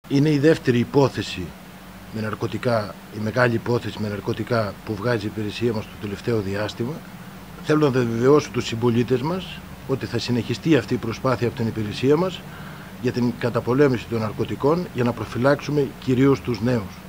Είναι η δεύτερη υπόθεση με ναρκωτικά, η μεγάλη υπόθεση με ναρκωτικά που βγάζει η υπηρεσία μας το τελευταίο διάστημα. Θέλω να βεβαιώσω τους συμπολίτες μας ότι θα συνεχιστεί αυτή η προσπάθεια από την υπηρεσία μας για την καταπολέμηση των ναρκωτικών, για να προφυλάξουμε κυρίως τους νέους.